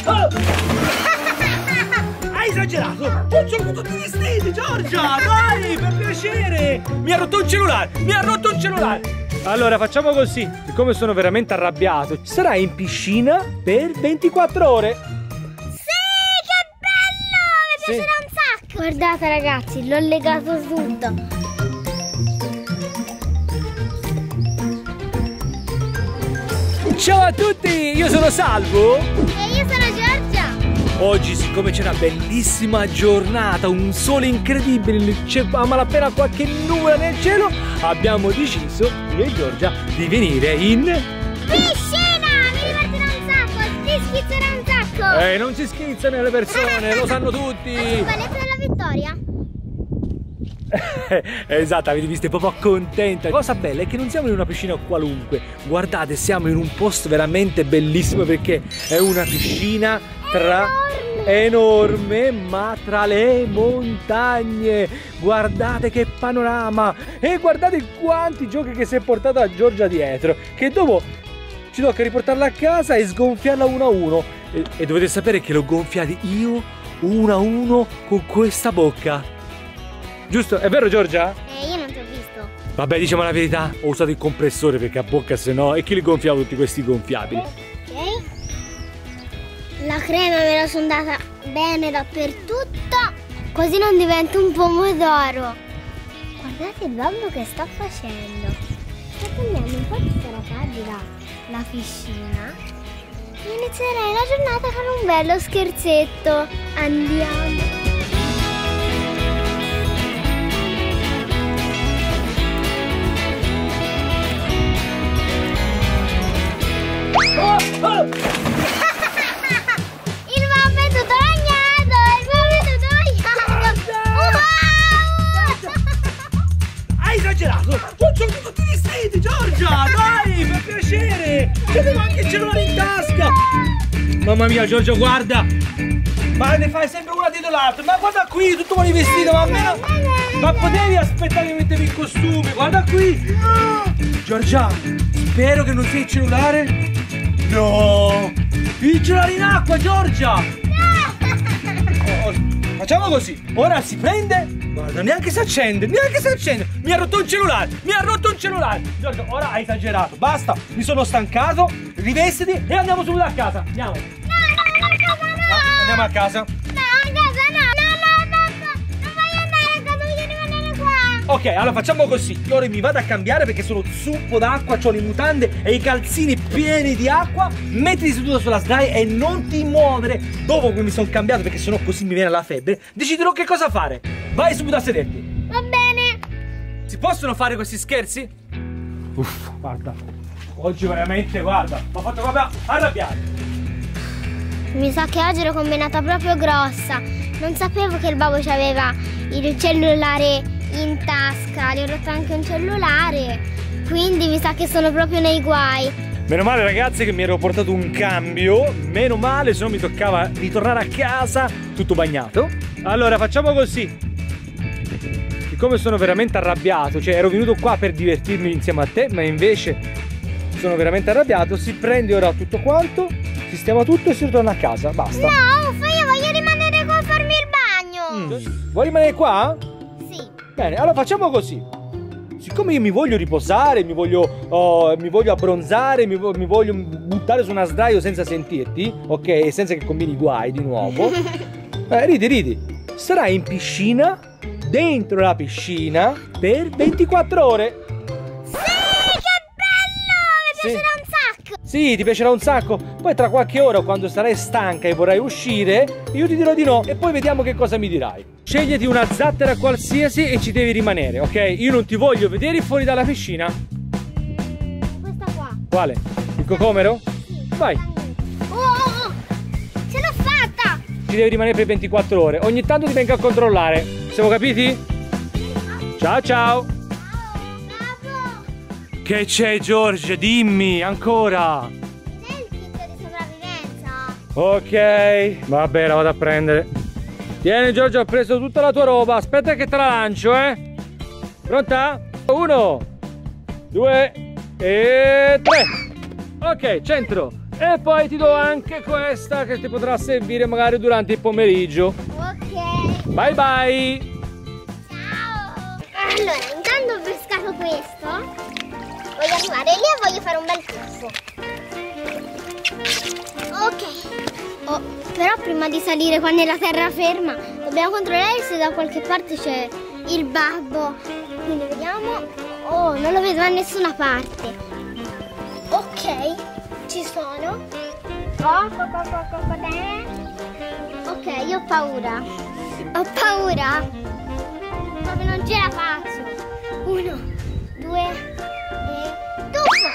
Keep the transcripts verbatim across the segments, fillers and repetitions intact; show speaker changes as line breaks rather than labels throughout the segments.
oh. Hai esagerato! Non sono tutti vestiti, Giorgia! Dai, per piacere! Mi ha rotto un cellulare! Mi ha rotto un cellulare! Allora facciamo così, siccome sono veramente arrabbiato, sarai in piscina per ventiquattro ore.
Sì, che bello! Mi
sì.
piacerà un sacco! Guardate ragazzi, l'ho legato tutto.
Ciao a tutti, io sono Salvo.
E io sono Giorgia.
Oggi, siccome c'è una bellissima giornata, un sole incredibile, c'è a malapena qualche nuvola nel cielo, abbiamo deciso, io e Giorgia, di venire in...
piscina! Mi divertirà un sacco, ti schizzerà un sacco!
Eh, non si schizzano le persone, lo sanno tutti!
Il balletto della vittoria?
Esatto, avete visto, è proprio contenta. La cosa bella è che non siamo in una piscina qualunque. Guardate, siamo in un posto veramente bellissimo perché è una piscina tra... enorme, ma tra le montagne. Guardate che panorama. E guardate quanti giochi che si è portata Giorgia dietro, che dopo ci tocca riportarla a casa e sgonfiarla uno a uno. E, e dovete sapere che l'ho gonfiati io uno a uno con questa bocca. Giusto? È vero, Giorgia?
Eh, io non ti ho visto.
Vabbè, diciamo la verità, ho usato il compressore perché a bocca se no... E chi li gonfiavo tutti questi gonfiabili?
Ok. La crema me la sono data bene dappertutto, così non diventa un pomodoro. Guardate il babbo che sta facendo. Sta prendendo un po' di stracaggi dalla piscina. Inizierei la giornata con un bello scherzetto. Andiamo.
Oh, oh.
Il babbo è tutto bagnato! Il babbo è tutto bagnato! Wow!
Hai esagerato! Non sono tutti vestiti, Giorgia! Dai, per piacere! C'avevo anche il cellulare in tasca! Mamma mia, Giorgia, guarda! Ma ne fai sempre una dietro l'altra! Ma guarda qui, tutto con i vestiti, ma almeno... Ma potevi aspettare che mettevi il costume! Guarda qui! Giorgia, spero che non sia il cellulare! No! Il cellulare in acqua, Giorgia! Oh, facciamo così, ora si prende, guarda, neanche si accende, neanche si accende, mi ha rotto un cellulare, mi ha rotto un cellulare. Giorgia, ora hai esagerato, basta, mi sono stancato, rivestiti e andiamo subito a casa, andiamo.
No, no, no, a casa no!
No, andiamo a casa.
No, a casa no, no, no, no, no, non voglio andare a casa, voglio rimanere qua.
Ok, allora facciamo così, io ora mi vado a cambiare perché sono zuppo d'acqua, ho le mutande e i calzini pieni di acqua, mettiti seduto sulla sdraio e non ti muovere. Dopo che mi sono cambiato perché sennò così mi viene la febbre, deciderò che cosa fare. Vai subito a sederti.
Va bene.
Si possono fare questi scherzi? Uff, guarda, oggi veramente, guarda, mi ha fatto proprio arrabbiare.
Mi sa che oggi ero combinata proprio grossa. Non sapevo che il babbo aveva il cellulare in tasca, gli ho rotto anche un cellulare, quindi mi sa che sono proprio nei guai.
Meno male ragazzi che mi ero portato un cambio, meno male, se no mi toccava ritornare a casa tutto bagnato. Allora facciamo così, siccome sono veramente arrabbiato, cioè ero venuto qua per divertirmi insieme a te, ma invece sono veramente arrabbiato, si prende ora tutto quanto, sistema tutto e si ritorna a casa, basta.
No, uffa, io voglio rimanere qua a farmi il bagno.
Mm. Vuoi rimanere qua?
Sì.
Bene, allora facciamo così. Siccome io mi voglio riposare, mi voglio, oh, mi voglio abbronzare, mi, mi voglio buttare su una sdraio senza sentirti, ok? Senza che combini guai di nuovo. Eh, ridi, ridi. Sarai in piscina, dentro la piscina, per ventiquattro ore.
Sì, che bello! Mi piacerà un sacco.
Sì, ti piacerà un sacco. Poi tra qualche ora, quando sarai stanca e vorrai uscire, io ti dirò di no e poi vediamo che cosa mi dirai. Sceglieti una zattera qualsiasi e ci devi rimanere, ok? Io non ti voglio vedere fuori dalla piscina.
Questa qua.
Quale? Il cocomero?
Sì.
Vai.
Oh, oh, oh. Ce l'ho fatta.
Ci devi rimanere per ventiquattro ore. Ogni tanto ti vengo a controllare. Siamo capiti? Ciao ciao.
Ciao.
Che c'è, Giorgia? Dimmi ancora.
C'è il kit di sopravvivenza.
Ok. Vabbè, la vado a prendere. Tieni, Giorgia, ho preso tutta la tua roba. Aspetta che te la lancio, eh. Pronta? Uno, due e tre. Ok, centro. E poi ti do anche questa che ti potrà servire magari durante il pomeriggio.
Ok.
Bye bye.
Ciao. Allora, intanto ho pescato questo. Voglio arrivare lì e voglio fare un bel tuffo. Ok. Oh, però prima di salire qua nella terraferma dobbiamo controllare se da qualche parte c'è il babbo. Quindi vediamo. Oh, non lo vedo da nessuna parte. Ok, ci sono. Oh, co, co, co, co, co, eh. Ok, io ho paura. Ho paura. Proprio non ce la faccio. Uno, due e tuffo.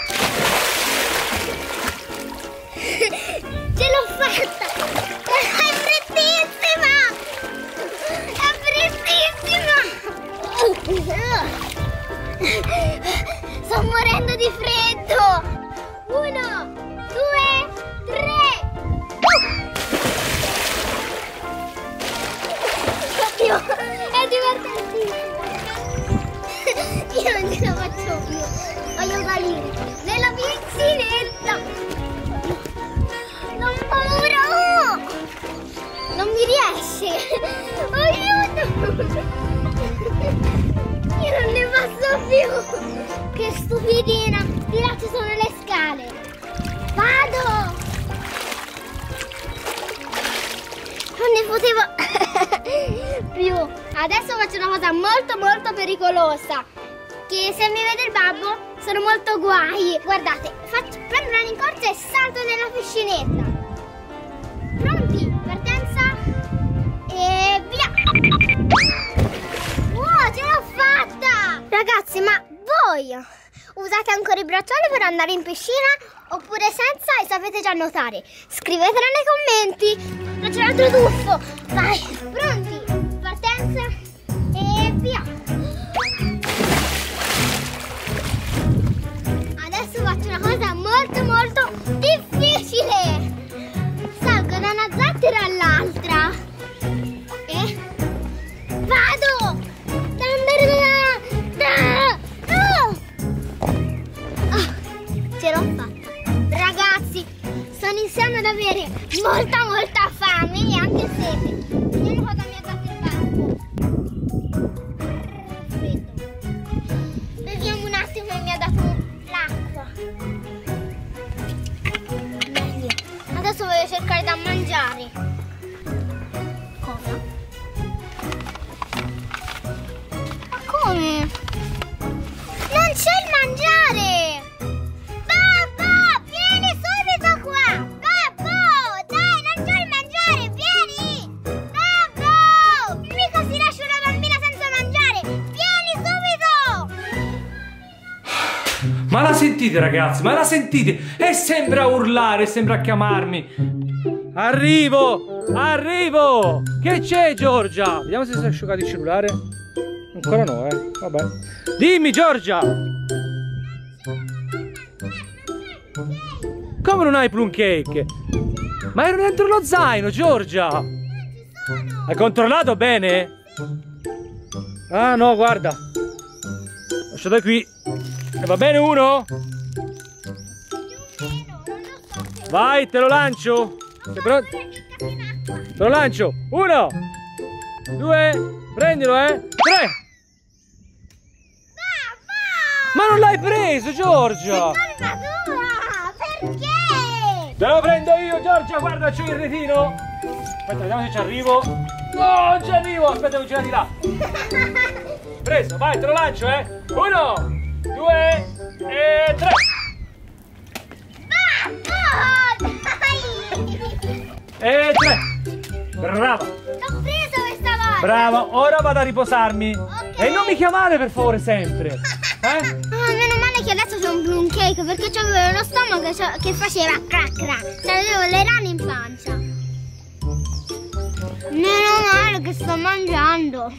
Ce l'ho fatta. È freddissima. È freddissima. Sto morendo di freddo. Uno, due, tre. Oddio, è divertentissimo. Io non ce la faccio più. Voglio salire nella piscinetta. Non ho paura. Oh! Non mi riesce. Aiuto. Io non ne posso più. Che stupidina. Di là ci sono le scale. Vado. Non ne potevo più. Adesso faccio una cosa molto molto pericolosa, che se mi vede il babbo sono molto guai. Guardate, faccio, prendo la rincorsa e salto nella piscinetta. Pronti? Partenza e via. Wow, ce l'ho fatta! Ragazzi, ma voi usate ancora i bracciali per andare in piscina oppure senza e sapete già nuotare? Scrivetelo nei commenti. Faccio l'altro tuffo. Vai, pronti? Partenza e via. Adesso faccio una cosa molto molto difficile. Salgo da una zattera all'altra e vado. Ce l'ho fatta. Ragazzi, sto iniziando ad avere molta molta fame e anche sete. Vediamo cosa mi ha dato il babbo. Freddo. Beviamo un attimo e mi ha dato l'acqua. Meglio. Adesso voglio cercare da mangiare. Cosa? Ma come? Non c'è il mangiare! Babbo, vieni subito qua! Babbo, dai, non c'è il mangiare, vieni! Babbo! Mica si lascia una bambina senza mangiare! Vieni subito!
Ma la sentite ragazzi? Ma la sentite? E sembra urlare, sembra chiamarmi. Arrivo! Arrivo! Che c'è Giorgia? Vediamo se si è asciugato il cellulare. Ancora no, eh. Vabbè. Dimmi Giorgia! Come non hai plum cake? Ma ero dentro lo zaino, Giorgia! Hai controllato bene? Ah no, guarda. Lasciate qui. E va bene uno? Vai, te lo lancio. Sei pronto? Te lo lancio. Uno, due, prendilo, eh. Tre. Ma non l'hai preso, Giorgia!
Perché?
Te lo prendo io, Giorgia, guarda, c'ho il retino. Aspetta, vediamo se ci arrivo. No, non ci arrivo, aspetta che ci di là. Preso, vai, te lo lancio, eh. Uno, due e tre.
Babbo, dai!
E tre. Brava.
L'ho preso questa volta.
Brava, ora vado a riposarmi.
Ok.
E non mi chiamare per favore sempre. Eh?
Ah, meno male che adesso c'è un plum cake, perché c'avevo lo stomaco che faceva crac crac. Cioè avevo le rane in pancia. Meno male che sto mangiando.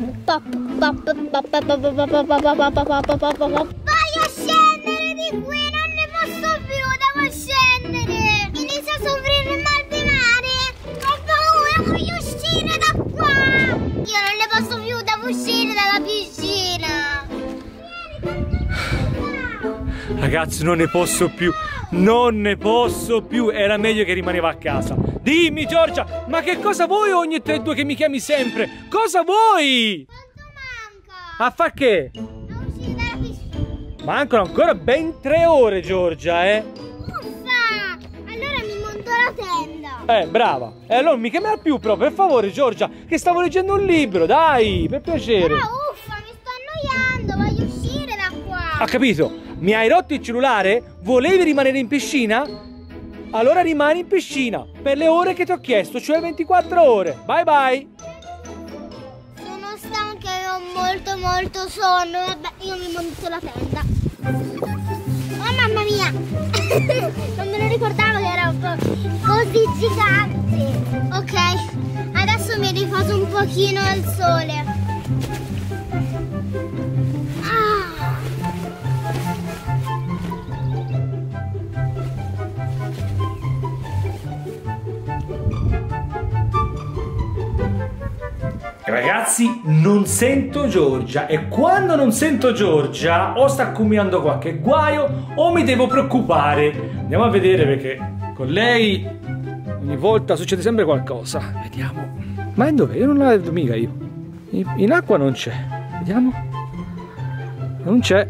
Voglio scendere di qui, non ne posso più, devo scendere. Inizio a soffrire il mal di mare. Ho paura, voglio uscire da qua. Io non ne posso più, devo uscire dalla piscina.
Ragazzi, non ne posso più. Non ne posso più, era meglio che rimaneva a casa. Dimmi Giorgia, ma che cosa vuoi ogni tre due che mi chiami sempre? Cosa vuoi?
Quanto manca?
A far che?
A uscire dalla piscina.
Mancano ancora ben tre ore Giorgia, eh?
Uffa! Allora mi monto la tenda.
Eh, brava. E allora non mi chiamare più però, per favore Giorgia, che stavo leggendo un libro, dai, per piacere.
Però uffa, mi sto annoiando, voglio uscire da qua.
Ha capito? Mi hai rotto il cellulare? Volevi rimanere in piscina? Allora rimani in piscina per le ore che ti ho chiesto, cioè ventiquattro ore. Bye bye.
Sono stanca e ho molto molto sonno. Vabbè, io mi monto la tenda. Oh mamma mia! Non me lo ricordavo che era un po' così gigante. Ok, adesso mi riposo un pochino al sole. Ah.
Ragazzi, non sento Giorgia e quando non sento Giorgia o sta combinando qualche guaio o mi devo preoccupare. Andiamo a vedere perché con lei ogni volta succede sempre qualcosa. Vediamo. Ma in dove? Io non la vedo mica io. In, in acqua non c'è. Vediamo. Non c'è.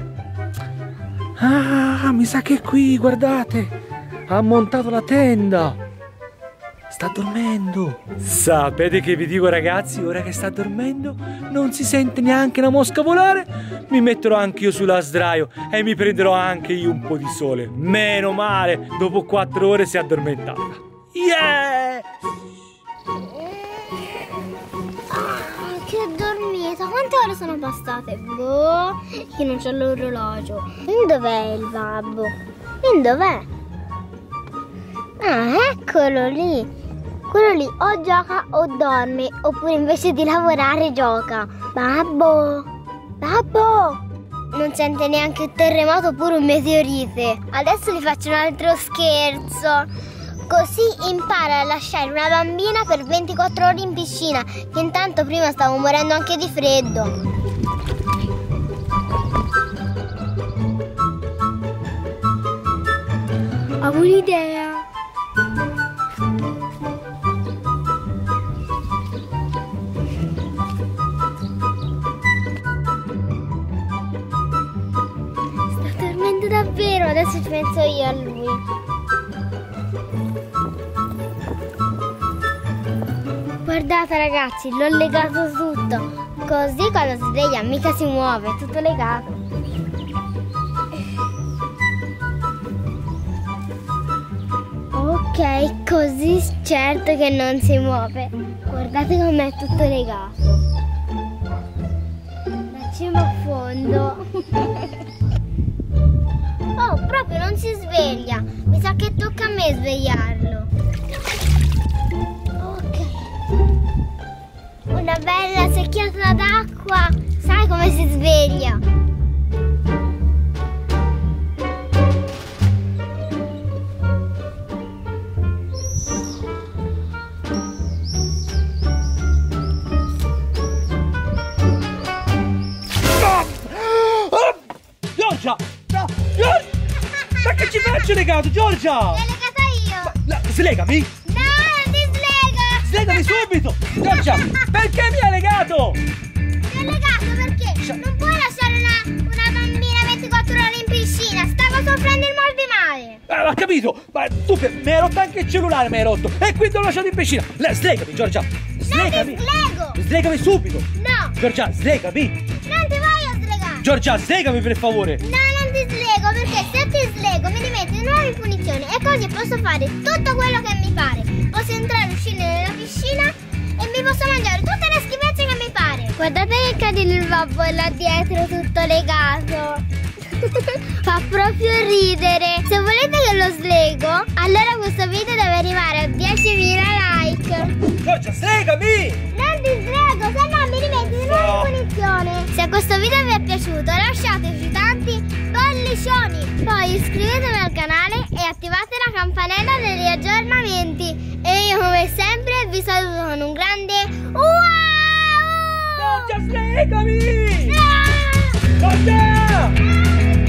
Ah, mi sa che è qui, guardate. Ha montato la tenda. Sta dormendo. Sapete che vi dico ragazzi? Ora che sta dormendo non si sente neanche una mosca volare. Mi metterò anche io sulla sdraio e mi prenderò anche io un po' di sole. Meno male, dopo quattro ore si è addormentata. Yeah!
Ah, che dormita. Quante ore sono passate? Boh, io non c'ho l'orologio. In dov'è il babbo? In dov'è? Ah, eccolo lì. Quello lì o gioca o dorme, oppure invece di lavorare gioca. Babbo! Babbo! Non sente neanche il terremoto oppure un meteorite. Adesso gli faccio un altro scherzo. Così impara a lasciare una bambina per ventiquattro ore in piscina, che intanto prima stavo morendo anche di freddo. Ho un'idea. Davvero, adesso ci penso io a lui. Guardate ragazzi, l'ho legato tutto. Così quando si sveglia mica si muove, è tutto legato. Ok, così certo che non si muove. Guardate com'è tutto legato. Da cima a fondo. Oh, proprio non si sveglia. Mi sa che tocca a me svegliarlo. Ok. Una bella secchiata d'acqua. Sai come si sveglia?
Giorgia! No! Giorgia! Ma che ci faccio legato, Giorgia?
L'ho legata io!
Ma, la, slegami!
No, non ti slego!
Slegami subito! Giorgia! Perché mi hai legato?
Ti ho legato perché non puoi lasciare una, una bambina ventiquattro ore in piscina! Stavo soffrendo il mal di mare!
Eh, ho capito! Ma tu per, mi hai rotto anche il cellulare, mi hai rotto! E quindi l'ho lasciato in piscina! Le, slegami, Giorgia! Slegami!
Non ti slego!
Slegami subito!
No!
Giorgia, slegami!
Non ti voglio slegare!
Giorgia, slegami per favore!
No, non ti slego perché se ti slego mi rimetti di nuovo in punizione e così posso fare tutto quello che mi pare. Posso entrare e uscire nella piscina e mi posso mangiare tutte le schifezze che mi pare. Guardate che cadino il babbo là dietro tutto legato. Fa proprio ridere. Se volete che lo slego, allora questo video deve arrivare a diecimila like.
Giorgia, slegami!
Non ti slego, se no mi rimetti di nuovo in punizione. Se questo video vi è piaciuto lasciateci tanti pollicioni. Poi iscrivetevi al canale e attivate la campanella degli aggiornamenti. E io come sempre vi saluto con un grande wow!
Giorgia, slegami!
Ah!
Giorgia!